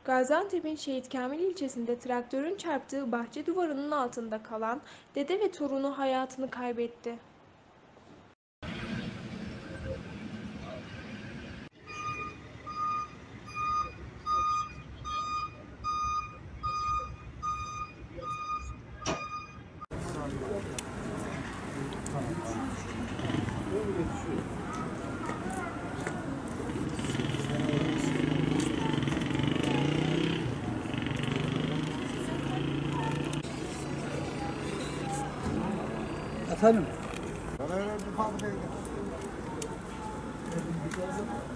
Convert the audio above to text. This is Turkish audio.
Gaziantep'in Şehit Kamil ilçesinde traktörün çarptığı bahçe duvarının altında kalan dede ve torunu hayatını kaybetti. Efendim? Bana öyle bir fabrikaya